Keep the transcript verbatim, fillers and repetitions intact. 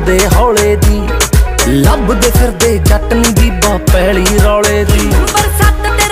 फिरदे हौले दी, लभदे फिरदे जट नी बीबा पैली रौले दी।